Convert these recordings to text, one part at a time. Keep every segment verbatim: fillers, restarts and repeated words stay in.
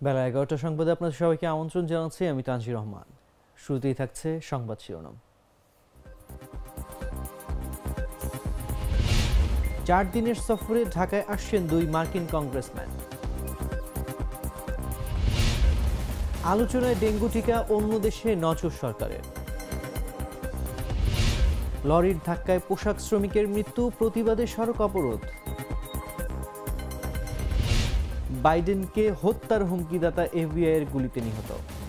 বেলা এগারোটা সংবাদে আপনাদের সবাইকে আমন্ত্রণ জানাচ্ছি। আমি তানজির রহমান। শুরুতেই থাকছে সংবাদ শিরোনাম। চার দিনের সফরে ঢাকায় আসছেন দুই মার্কিন কংগ্রেসম্যান। আলোচনায় ডেঙ্গু টিকা অন্য দেশে নজর সরকারের। লরির ধাক্কায় পোশাক শ্রমিকের মৃত্যু, প্রতিবাদে সড়ক অবরোধ। বাইডেনকে হত্যার হুমকিদাতা এফবিআই এর গুলিতে নিহত।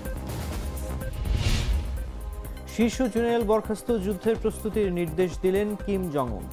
শীর্ষ জেনারেল বরখাস্ত, যুদ্ধের প্রস্তুতির নির্দেশ দিলেন কিম জং উন।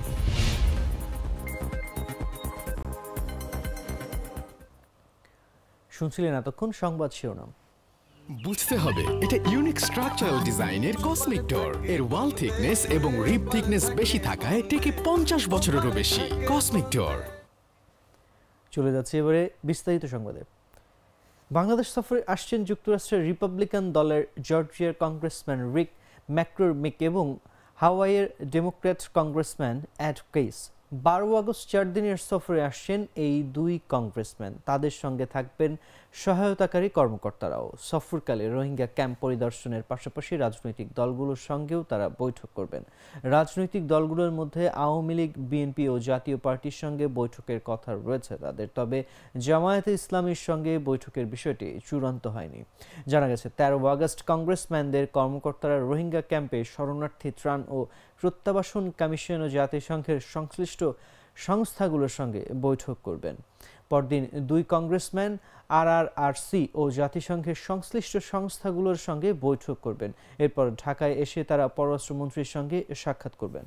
শুনছিলেন এতক্ষণ সংবাদ শিরোনাম। বুঝতে হবে এটা ইউনিক স্ট্রাকচারাল ডিজাইনের কসমিক ডোর। এর ওয়াল থিকনেস এবং রিব থিকনেস বেশি থাকায় টেকে পঞ্চাশ বছরেরও বেশি। Cosmic door. চলে যাচ্ছে এবারে বিস্তারিত সংবাদে। বাংলাদেশ সফরে আসছেন যুক্তরাষ্ট্রের রিপাবলিকান দলের জর্জিয়ার কংগ্রেসম্যান রিক ম্যাককর্মিক এবং হাওয়াইয়ের ডেমোক্র্যাট কংগ্রেসম্যান এড কেইস। বারো আগস্ট চার দিনের সফরে আসছেন এই দুই কংগ্রেসম্যান। তাদের সঙ্গে থাকবেন সহায়তাকারী কর্মকর্তারাও। সফরকালে রোহিঙ্গা ক্যাম্প পরিদর্শনের পাশাপাশি রাজনৈতিক দলগুলোর সঙ্গেও তারা বৈঠক করবেন। রাজনৈতিক দলগুলোর মধ্যে আওয়ামী লীগ, বিএনপি ও জাতীয় পার্টির সঙ্গে বৈঠকের কথা রয়েছে তাদের, তবে জামায়াতে ইসলামীর সঙ্গে বৈঠকের বিষয়টি চূড়ান্ত হয়নি। জানা গেছে তেরো আগস্ট কংগ্রেসম্যানদের কর্মকর্তারা রোহিঙ্গা ক্যাম্পে শরণার্থী ত্রাণ ও প্রত্যাবাসন কমিশন ও জাতিসংঘের সংশ্লিষ্ট সংস্থাগুলোর সঙ্গে বৈঠক করবেন। পরদিন দুই কংগ্রেসম্যান আর আর আর সি ও জাতিসংঘের সংশ্লিষ্ট সংস্থাগুলোর সঙ্গে বৈঠক করবেন। এরপর ঢাকায় এসে তারা পররাষ্ট্রমন্ত্রীর সঙ্গে সাক্ষাৎ করবেন।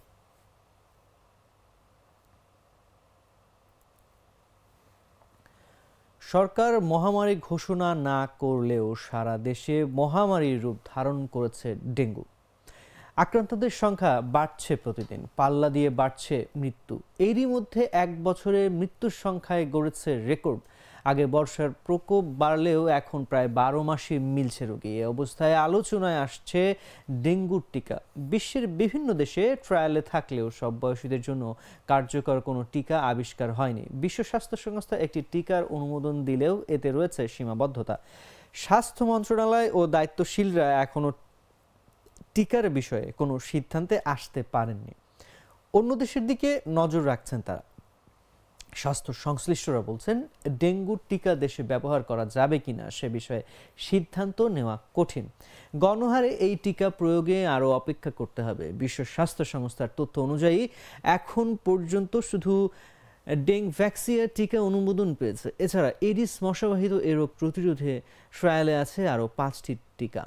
সরকার মহামারী ঘোষণা না করলেও সারা দেশে মহামারীর রূপ ধারণ করেছে ডেঙ্গু। আক্রান্তদের সংখ্যা বাড়ছে প্রতিদিন, পাল্লা দিয়ে বাড়ছে মৃত্যু। এরই মধ্যে এক বছরে মৃত্যুর সংখ্যায় গড়েছে রেকর্ড। আগে বর্ষার প্রকোপ বাড়লেও এখন প্রায় বারো মাসে মিলছে রোগী। এ অবস্থায় আলোচনায় আসছে ডেঙ্গুর টিকা। বিশ্বের বিভিন্ন দেশে ট্রায়ালে থাকলেও সব বয়সীদের জন্য কার্যকর কোনো টিকা আবিষ্কার হয়নি। বিশ্ব স্বাস্থ্য সংস্থা একটি টিকার অনুমোদন দিলেও এতে রয়েছে সীমাবদ্ধতা। স্বাস্থ্য মন্ত্রণালয় ও দায়িত্বশীলরা এখনও টিকার বিষয়ে কোনো সিদ্ধান্তে আসতে পারেননি। অন্য দেশের দিকে নজর রাখছেন তারা। স্বাস্থ্য সংশ্লিষ্টরা বলছেন, ডেঙ্গুর টিকা দেশে ব্যবহার করা যাবে কিনা সে বিষয়ে সিদ্ধান্ত নেওয়া কঠিন। গণহারে এই টিকা প্রয়োগে আরও অপেক্ষা করতে হবে। বিশ্ব স্বাস্থ্য সংস্থার তথ্য অনুযায়ী এখন পর্যন্ত শুধু ডেঙ্গভ্যাক্সিয়া টিকা অনুমোদন পেয়েছে। এছাড়া এডিস মশাবাহিত এ রোগ প্রতিরোধে ট্রায়ালে আছে আরও পাঁচটি টিকা।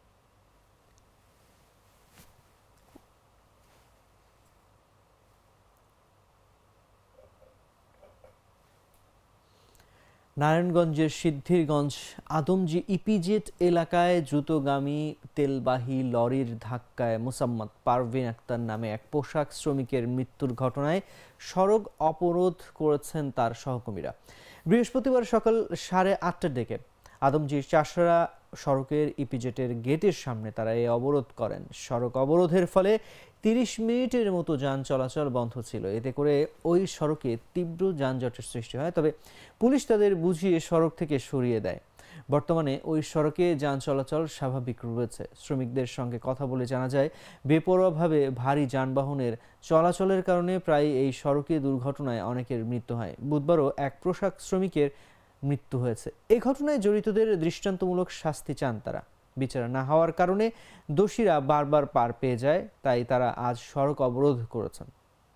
নারায়ণগঞ্জের সিদ্ধিরগঞ্জ আদমজি ইপিজেড এলাকায় দ্রুতগামী তেলবাহী লরির ধাক্কায় মোসাম্মদ পারভিন আক্তার নামে এক পোশাক শ্রমিকের মৃত্যুর ঘটনায় সড়ক অবরোধ করেছেন তার সহকর্মীরা। বৃহস্পতিবার সকাল সাড়ে আটটার দিকে আদমজির চাষড়া সড়কের ইপিজেটের গেটের সামনে তারা এই অবরোধ করেন। সড়ক অবরোধের ফলে তিরিশ মিনিটের মতো যান চলাচল বন্ধ ছিল। এতে করে ওই সড়কে তীব্র যানজটের সৃষ্টি হয়, তবে পুলিশ তাদের বুঝিয়ে সড়ক থেকে সরিয়ে দেয়। বর্তমানে ওই সড়কে যান চলাচল স্বাভাবিক রয়েছে। শ্রমিকদের সঙ্গে কথা বলে জানা যায়, বেপরোয়াভাবে ভারী যানবাহনের চলাচলের কারণে প্রায় এই সড়কে দুর্ঘটনায় অনেকের মৃত্যু হয়। বুধবারও এক পোশাক শ্রমিকের মৃত্যু হয়েছে। এই ঘটনায় জড়িতদের দৃষ্টান্তমূলক শাস্তি চান তারা। বিচার না হওয়ার কারণে দোষীরা বারবার পার পেয়ে যায়, তাই তারা আজ সড়ক অবরোধ করেছেন।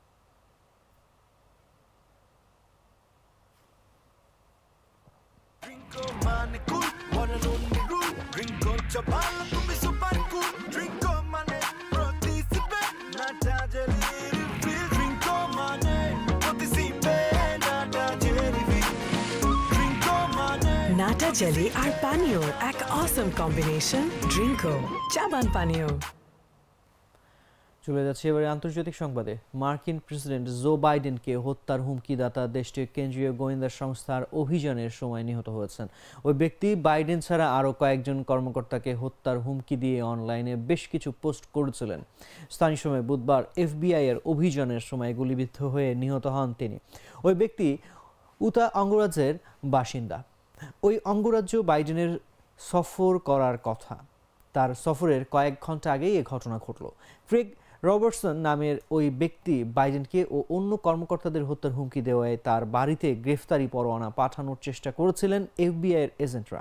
নাটা জেলি আর পানীয়র এক অসম কম্বিনেশন, ড্রিঙ্কো চাবান পানীয়। চলে যাচ্ছে এবারে আন্তর্জাতিক সংবাদে। মার্কিন প্রেসিডেন্ট জো বাইডেনকে হত্যার হুমকিদাতা দেশটির কেন্দ্রীয় গোয়েন্দা সংস্থার অভিযানের সময় নিহত হয়েছেন। ওই ব্যক্তি বাইডেন ছাড়া আরও কয়েকজন কর্মকর্তাকে হত্যার হুমকি দিয়ে অনলাইনে বেশ কিছু পোস্ট করেছিলেন। স্থানীয় সময় বুধবার এফবিআই এর অভিযানের সময় গুলিবিদ্ধ হয়ে নিহত হন তিনি। ওই ব্যক্তি উতা অঙ্গরাজ্যের বাসিন্দা। ওই অঙ্গরাজ্য বাইডেনের সফর করার কথা। তার সফরের কয়েক ঘন্টা আগেই এ ঘটনা ঘটল। ক্রেগ রবার্টসন নামের ওই ব্যক্তি বাইডেনকে ও অন্য কর্মকর্তাদের হত্যার হুমকি দেওয়ায় তার বাড়িতে গ্রেফতারি পরোয়ানা পাঠানোর চেষ্টা করেছিলেন এফবিআইয়ের এজেন্টরা।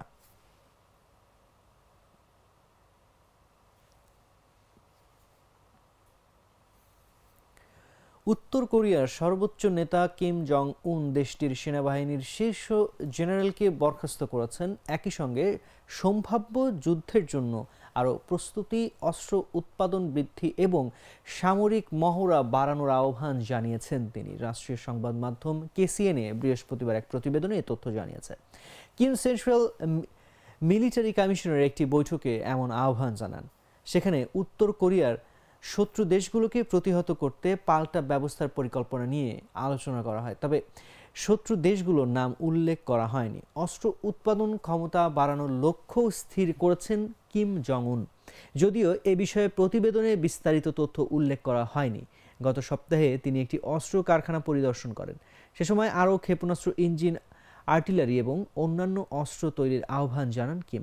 উত্তর কোরিয়ার সর্বোচ্চ নেতা কিম জং উন দেশটির সেনাবাহিনীর শীর্ষ জেনারেলকে বরখাস্ত করেছেন। একই সঙ্গে সম্ভাব্য যুদ্ধের জন্য আরও প্রস্তুতি, অস্ত্র উৎপাদন বৃদ্ধি এবং সামরিক মহড়া বাড়ানোর আহ্বান জানিয়েছেন তিনি। রাষ্ট্রীয় সংবাদ মাধ্যম কেসিএনএ বৃহস্পতিবার এক প্রতিবেদনে এ তথ্য জানিয়েছে। কিম সেন্ট্রাল মিলিটারি কমিশনের একটি বৈঠকে এমন আহ্বান জানান। সেখানে উত্তর কোরিয়ার শত্রু দেশগুলোকে প্রতিহত করতে পাল্টা ব্যবস্থার পরিকল্পনা নিয়ে আলোচনা করা হয়, তবে শত্রু দেশগুলোর নাম উল্লেখ করা হয়নি। অস্ত্র উৎপাদন ক্ষমতা বাড়ানোর লক্ষ্য স্থির করেছেন কিম জং উন, যদিও এ বিষয়ে প্রতিবেদনে বিস্তারিত তথ্য উল্লেখ করা হয়নি। গত সপ্তাহে তিনি একটি অস্ত্র কারখানা পরিদর্শন করেন। সে সময় আরও ক্ষেপণাস্ত্র, ইঞ্জিন, আর্টিলারি এবং অন্যান্য অস্ত্র তৈরির আহ্বান জানান কিম।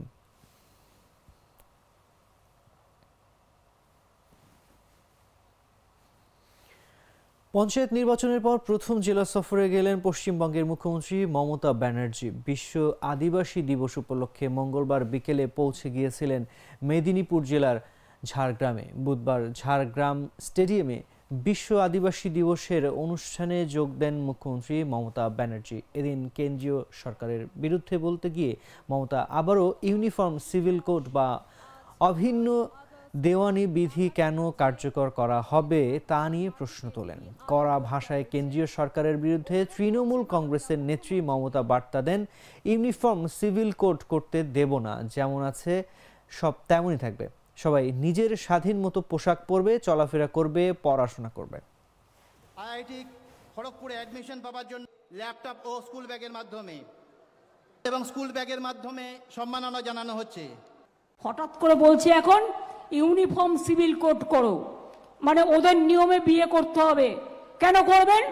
পঞ্চায়েত নির্বাচনের পর প্রথম জেলা সফরে গেলেন পশ্চিমবঙ্গের মুখ্যমন্ত্রী মমতা ব্যানার্জি। বিশ্ব আদিবাসী দিবস উপলক্ষে মঙ্গলবার বিকেলে পৌঁছে গিয়েছিলেন মেদিনীপুর জেলার ঝাড়গ্রামে। বুধবার ঝাড়গ্রাম স্টেডিয়ামে বিশ্ব আদিবাসী দিবসের অনুষ্ঠানে যোগ দেন মুখ্যমন্ত্রী মমতা ব্যানার্জি। এদিন কেন্দ্রীয় সরকারের বিরুদ্ধে বলতে গিয়ে মমতা আবারও ইউনিফর্ম সিভিল কোড বা অভিন্ন দেওয়ানি বিধি কেন কার্যকর করা হবে তা নিয়ে প্রশ্ন তোলেন। কড়া ভাষায় কেন্দ্রীয় সরকারের বিরুদ্ধে তৃণমূল কংগ্রেসের নেত্রী মমতা বার্তা দেন, ইউনিফর্ম সিভিল কোড করতে দেব না, যেমন আছে সব তেমনই থাকবে। সবাই নিজের স্বাধীন মতো পোশাক পরবে, চলাফেরা করবে, পড়াশোনা করবে। আইআইটি খড়গপুরে অ্যাডমিশন পাওয়ার জন্য ল্যাপটপ ও স্কুল ব্যাগের মাধ্যমে এবং স্কুল ব্যাগের মাধ্যমে সম্মাননা জানানো হচ্ছে। হঠাৎ করে বলছে এখন ইউনিফর্ম সিভিল কোড করো, মানে ওদের নিয়মে বিয়ে করতে হবে। কেন করবেন?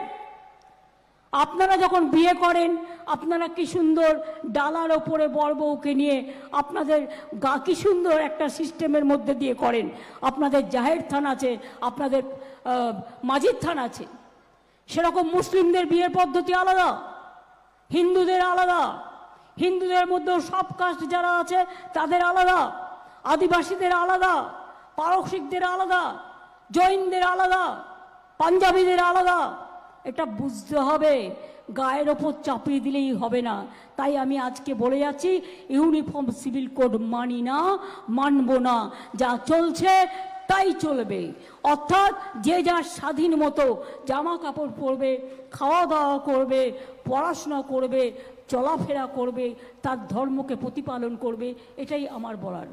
আপনারা যখন বিয়ে করেন আপনারা কি সুন্দর ডালার ওপরে বর বউকে নিয়ে আপনাদের গা কি সুন্দর একটা সিস্টেমের মধ্যে দিয়ে করেন। আপনাদের জাহের থান আছে, আপনাদের মাজিদ থান আছে। সেরকম মুসলিমদের বিয়ের পদ্ধতি আলাদা, হিন্দুদের আলাদা, হিন্দুদের মধ্যেও সব কাস্ট যারা আছে তাদের আলাদা, আদিবাসীদের আলাদা, পারসিকদের আলাদা, জৈনদের আলাদা, পাঞ্জাবিদের আলাদা। এটা বুঝতে হবে, গায়ের ওপর চাপিয়ে দিলেই হবে না। তাই আমি আজকে বলে যাচ্ছি ইউনিফর্ম সিভিল কোড মানি না, মানব না। যা চলছে তাই চলবে, অর্থাৎ যে যার স্বাধীন মতো জামা কাপড় পরবে, খাওয়া দাওয়া করবে, পড়াশোনা করবে, চলাফেরা করবে, তার ধর্মকে প্রতিপালন করবে। এটাই আমার বলার।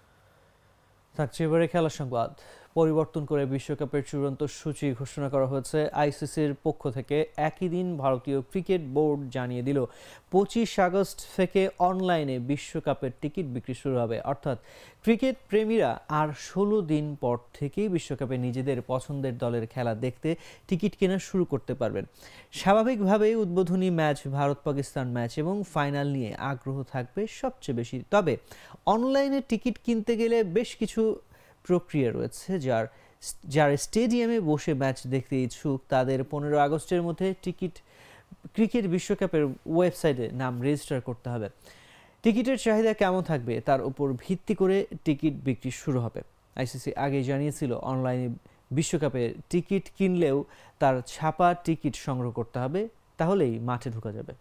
থাকছে এবারে খেলার সংবাদ। পরিবর্তন করে বিশ্বকাপের চূড়ান্ত সূচি ঘোষণা করা হয়েছে আইসিসির পক্ষ থেকে। একই দিন ভারতীয় ক্রিকেট বোর্ড জানিয়ে দিল পঁচিশ আগস্ট থেকে অনলাইনে বিশ্বকাপের টিকিট বিক্রি শুরু হবে। অর্থাৎ ক্রিকেট প্রেমীরা আর ষোলো দিন পর থেকেই বিশ্বকাপে নিজেদের পছন্দের দলের খেলা দেখতে টিকিট কেনা শুরু করতে পারবেন। স্বাভাবিকভাবেই উদ্বোধনী ম্যাচ, ভারত পাকিস্তান ম্যাচ এবং ফাইনাল নিয়ে আগ্রহ থাকবে সবচেয়ে বেশি। তবে অনলাইনে টিকিট কিনতে গেলে বেশ কিছু প্রক্রিয়া রয়েছে। যার যারা স্টেডিয়ামে বসে ম্যাচ দেখতে ইচ্ছুক তাদের পনেরো আগস্টের মধ্যে টিকিট ক্রিকেট বিশ্বকাপের ওয়েবসাইটে নাম রেজিস্টার করতে হবে। টিকিটের চাহিদা কেমন থাকবে তার উপর ভিত্তি করে টিকিট বিক্রি শুরু হবে। আইসিসি আগে জানিয়েছিল অনলাইনে বিশ্বকাপের টিকিট কিনলেও তার ছাপা টিকিট সংগ্রহ করতে হবে, তাহলেই মাঠে ঢোকা যাবে।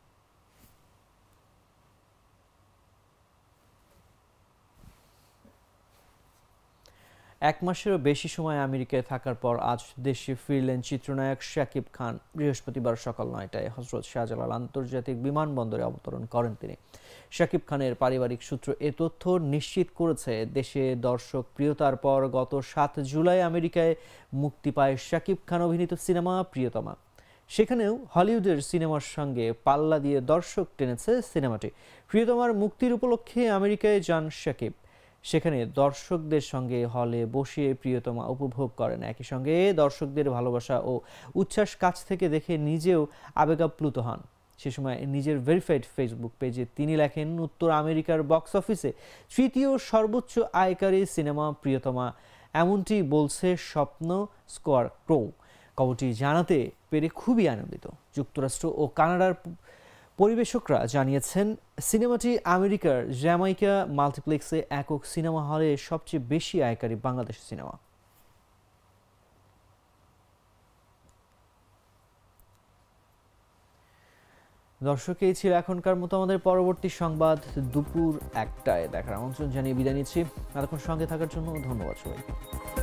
এক মাসেরও বেশি সময় আমেরিকায় থাকার পর আজ দেশে ফিরলেন চিত্রনায়ক শাকিব খান। বৃহস্পতিবার সকাল নয়টায় হজরত শাহজালাল আন্তর্জাতিক বিমানবন্দরে অবতরণ করেন তিনি। শাকিব খানের পারিবারিক সূত্র এ তথ্য নিশ্চিত করেছে। দেশে দর্শক প্রিয়তার পর গত সাত জুলাই আমেরিকায় মুক্তি পায় শাকিব খান অভিনীত সিনেমা প্রিয়তমা। সেখানেও হলিউডের সিনেমার সঙ্গে পাল্লা দিয়ে দর্শক টেনেছে সিনেমাটি। প্রিয়তমার মুক্তির উপলক্ষে আমেরিকায় যান শাকিব। সেখানে দর্শকদের সঙ্গে হলে বসে প্রিয়তমা উপভোগ করেন। একই সঙ্গে দর্শকদের ভালোবাসা ও উচ্ছ্বাস কাছ থেকে দেখে নিজেও আবেগাপ্লুত হন। সে সময় নিজের ভেরিফাইড ফেসবুক পেজে তিনি লেখেন, উত্তর আমেরিকার বক্স অফিসে তৃতীয় সর্বোচ্চ আয়কারী সিনেমা প্রিয়তমা, এমনটি বলছে স্বপ্ন স্কোয়ার ক্রো। খবরটি জানাতে পেরে খুবই আনন্দিত। যুক্তরাষ্ট্র ও কানাডার পরিবেশকরা জানিয়েছেন, সিনেমাটি আমেরিকার জ্যামাইকা মাল্টিপ্লেক্সে একক সিনেমা হলে সবচেয়ে বেশি আয়কারী বাংলাদেশি সিনেমা। দর্শক, এই ছিল এখনকার মতো আমাদের পরবর্তী সংবাদ দুপুর একটায় দেখার আমন্ত্রণ জানিয়ে বিদায় নিচ্ছি। এতক্ষণ সঙ্গে থাকার জন্য ধন্যবাদ সবাইকে।